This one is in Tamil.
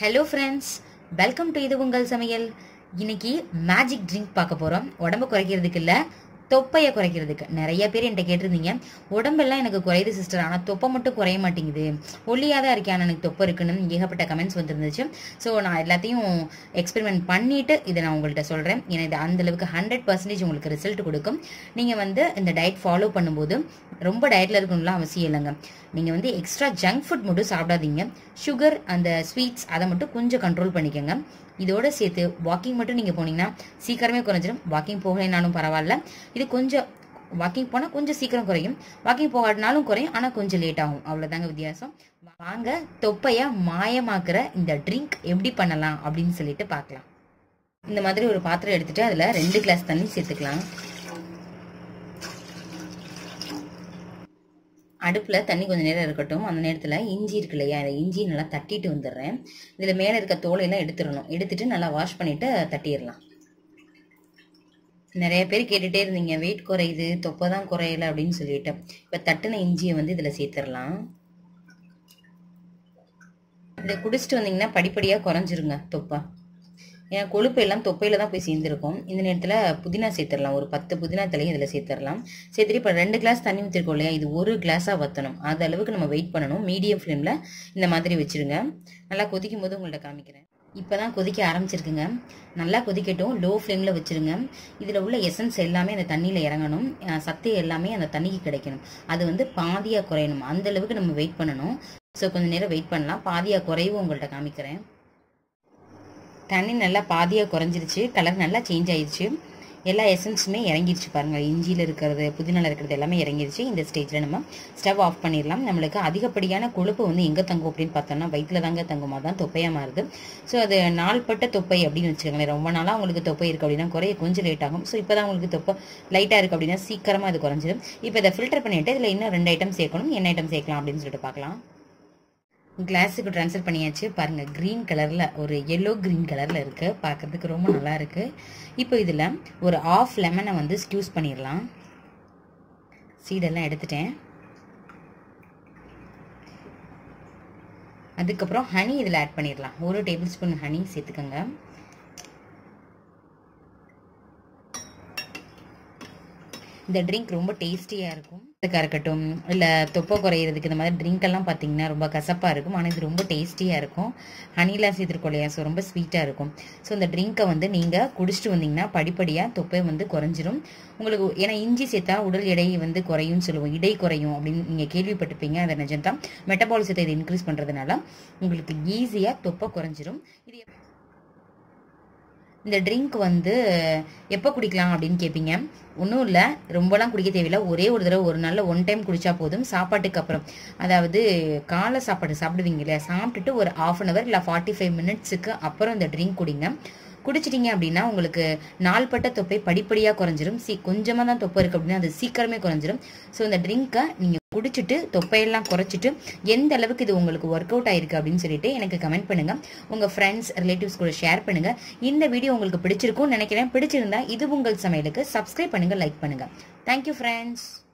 Hello friends, welcome to இது உங்கள் சமையல். இன்னைக்கு மேஜிக் ட்ரிங்க் பார்க்க போறோம். உடம்பு குறைக்கிறதுக்கு இல்ல, தொப்பையை குறைக்கிறதுக்கு. நிறைய பேர் என்கிட்ட கேட்டிருந்தீங்க, உடம்பெல்லாம் எனக்கு குறையுது சிஸ்டர், ஆனால் தொப்பை மட்டும் குறைய மாட்டேங்குது, ஒல்லியாக தான் இருக்கேன், ஆனால் எனக்கு தொப்பை இருக்குன்னு ஏகப்பட்ட கமெண்ட்ஸ் வந்துருந்துச்சு. ஸோ நான் எல்லாத்தையும் எக்ஸ்பெரிமெண்ட் பண்ணிட்டு இதை நான் உங்கள்கிட்ட சொல்கிறேன். ஏன்னா இது அந்தளவுக்கு 100% உங்களுக்கு ரிசல்ட் கொடுக்கும். நீங்கள் இந்த டயட் ஃபாலோ பண்ணும்போது ரொம்ப டயட்டில் இருக்கணும்லாம் அவசியம் இல்லைங்க. நீங்கள் எக்ஸ்ட்ரா ஜங்க் ஃபுட் மட்டும் சாப்பிடாதீங்க. சுகர், அந்த ஸ்வீட்ஸ் அதை மட்டும் கொஞ்சம் கண்ட்ரோல் பண்ணிக்கோங்க. இதோட சேர்த்து வாக்கிங் மட்டும் நீங்கள் போனீங்கன்னா சீக்கிரமே குறைஞ்சிடும். வாக்கிங் போகலைனாலும் பரவாயில்ல, இது கொஞ்சம் வாக்கிங் போனால் கொஞ்சம் சீக்கிரம் குறையும். வாக்கிங் போகாட்டினாலும் குறையும், ஆனால் கொஞ்சம் லேட் ஆகும். அவ்வளோதாங்க வித்தியாசம். வாங்க தொப்பையை மாயமாக்குற இந்த ட்ரிங்க் எப்படி பண்ணலாம் அப்படின்னு சொல்லிட்டு பார்க்கலாம். இந்த மாதிரி ஒரு பாத்திரம் எடுத்துட்டு அதில் 2 கிளாஸ் தண்ணி சேர்த்துக்கலாம். அடுப்பில் தண்ணி கொஞ்சம் நேரம் இருக்கட்டும். அந்த நேரத்தில் இஞ்சி இருக்கு இல்லையா, அந்த இஞ்சி நல்லா தட்டிட்டு வந்துடுறேன். இதில் மேலே இருக்க தோலையெல்லாம் எடுத்துட்டு நல்லா வாஷ் பண்ணிவிட்டு தட்டிடலாம். நிறைய பேர் கேட்டுகிட்டே இருந்தீங்க, வெயிட் குறையுது, தொப்பை தான் குறையலை அப்படின்னு சொல்லிட்டு. இப்போ தட்டின இஞ்சியை இதில் சேர்த்துடலாம். இதை குடிச்சிட்டு வந்தீங்கன்னா படிப்படியாக குறைஞ்சிருங்க தொப்பை. ஏன்னா கொழுப்பு எல்லாம் தொப்பையில தான் போய் சேர்ந்துருக்கும். இந்த நேரத்தில் புதினா சேர்த்துடலாம். ஒரு 10 புதினா தலையும் இதில் சேர்த்துடலாம். சேர்த்துட்டு இப்போ 2 கிளாஸ் தண்ணி ஊற்றிருக்கோம் இல்லையா, இது 1 கிளாஸாக வற்றணும். அது அளவுக்கு நம்ம வெயிட் பண்ணணும். மீடியம் ஃப்ளேமில் இந்த மாதிரி வச்சுருங்க. நல்லா கொதிக்கும் போது உங்கள்கிட்ட காமிக்கிறேன். இப்போ தான் கொதிக்க ஆரம்பிச்சிருக்குங்க. நல்லா கொதிக்கட்டும். லோ ஃப்ளேமில் வச்சுருங்க. இதில் உள்ள எசன்ஸ் எல்லாமே அந்த தண்ணியில் இறங்கணும். சத்து எல்லாமே அந்த தண்ணிக்கு கிடைக்கணும். அது பாதியாக குறையணும். அந்த அளவுக்கு நம்ம வெயிட் பண்ணணும். ஸோ கொஞ்சம் நேரம் வெயிட் பண்ணலாம். பாதியாக குறைவும் உங்கள்கிட்ட காமிக்கிறேன். தண்ணி நல்லா பாதியாக குறைஞ்சிருச்சு. கலர் நல்லா சேஞ்ச் ஆயிடுச்சு. எல்லா எசன்ஸுமே இறங்கிடுச்சு பாருங்கள். இஞ்சியில் இருக்கிறது, புதினால இருக்கிறது எல்லாமே இறங்கிடுச்சு. இந்த ஸ்டேஜில் நம்ம ஸ்டவ் ஆஃப் பண்ணிடலாம். நம்மளுக்கு அதிகப்படியான கொழுப்பு எங்கே தங்கும் அப்படின்னு பார்த்தோம்னா வயிற்றில் தாங்க தங்குமா, தான் தொப்பையாக மாறுது. ஸோ அது நாள்பட்ட தொப்பை அப்படின்னு வச்சுக்கோங்களேன். ரொம்ப நாளாக உங்களுக்கு தொப்பை இருக்குது அப்படின்னா குறைய கொஞ்சம் லேட் ஆகும். ஸோ இப்போ தான் உங்களுக்கு தொப்பை லைட்டாக இருக்குது அப்படின்னா சீக்கிரமாக அது குறைஞ்சிடும். இப்போ இதை ஃபில்டர் பண்ணிவிட்டு இதில் இன்னும் 2 ஐட்டம் சேர்க்கணும். என்ன ஐட்டம் சேர்க்கலாம் அப்படின்னு சொல்லிட்டு பார்க்கலாம். கிளாஸுக்கு ட்ரான்ஸ்ஃபர் பண்ணியாச்சு. பாருங்கள், க்ரீன் கலரில், ஒரு எல்லோ க்ரீன் கலரில் இருக்குது. பார்க்குறதுக்கு ரொம்ப நல்லா இருக்குது. இப்போ இதில் ஒரு 1/2 லெமனை ஸ்க்யூஸ் பண்ணிடலாம். சீடெல்லாம் எடுத்துட்டேன். அதுக்கப்புறம் ஹனி இதில் ஆட் பண்ணிடலாம். 1 டேபிள் ஸ்பூன் ஹனி சேர்த்துக்கோங்க. இந்த ட்ரிங்க் ரொம்ப டேஸ்டியாக இருக்கும். இதுக்காக இருக்கட்டும், இல்லை தொப்பை குறையிறதுக்கு இந்த மாதிரி ட்ரிங்க் எல்லாம் பார்த்தீங்கன்னா ரொம்ப கசப்பாக இருக்கும். ஆனால் இது ரொம்ப டேஸ்டியாக இருக்கும். ஹனிலாம் சேர்த்துருக்கோம் இல்லையா, ஸோ ரொம்ப ஸ்வீட்டாக இருக்கும். ஸோ இந்த ட்ரிங்க்கை நீங்கள் குடிச்சிட்டு வந்தீங்கன்னா படிப்படியாக தொப்பை குறைஞ்சிரும் உங்களுக்கு. ஏன்னா இஞ்சி சேர்த்தா உடல் எடை குறையும்னு சொல்லுவோம். இடை குறையும் அப்படின்னு நீங்கள் கேள்விப்பட்டிருப்பீங்க. அதை நிஜம்தான். மெட்டபாலிசத்தை இது இன்க்ரீஸ் பண்ணுறதுனால உங்களுக்கு ஈஸியாக தொப்பை குறைஞ்சிரும். இது இந்த ட்ரிங்க் எப்போ குடிக்கலாம் அப்படின்னு கேட்பீங்க. ஒன்றும் இல்லை, ரொம்பலாம் குடிக்க தேவையில்லை. ஒரே ஒரு தடவை, ஒரு நாளில் 1 டைம் குடித்தா போதும். சாப்பாட்டுக்கு அப்புறம், அதாவது காலை சாப்பாடு சாப்பிடுவீங்க இல்லையா, சாப்பிட்டுட்டு ஒரு 1/2 hour இல்லை 45 minutesக்கு அப்புறம் இந்த ட்ரிங்க் குடிங்க. குடிச்சிட்டிங்க அப்படின்னா உங்களுக்கு நாள்பட்ட தொப்பை படிப்படியாக குறைஞ்சிரும். கொஞ்சமாக தான் தொப்பை இருக்குது அப்படின்னா அது சீக்கிரமே குறைஞ்சிரும். ஸோ இந்த ட்ரிங்க்கை நீங்கள் குடிச்சிட்டு தொப்பையெல்லாம் குறைச்சிட்டு எந்த அளவுக்கு இது உங்களுக்கு ஒர்க் அவுட் ஆயிருக்கு அப்படின்னு சொல்லிட்டு எனக்கு கமெண்ட் பண்ணுங்கள். உங்கள் ஃப்ரெண்ட்ஸ், ரிலேட்டிவ்ஸ் கூட ஷேர் பண்ணுங்கள். இந்த வீடியோ உங்களுக்கு பிடிச்சிருக்கும்னு நினைக்கிறேன். பிடிச்சிருந்தா இது உங்கள் சமையலுக்கு சப்ஸ்கிரைப் பண்ணுங்கள், லைக் பண்ணுங்கள். Thank you friends.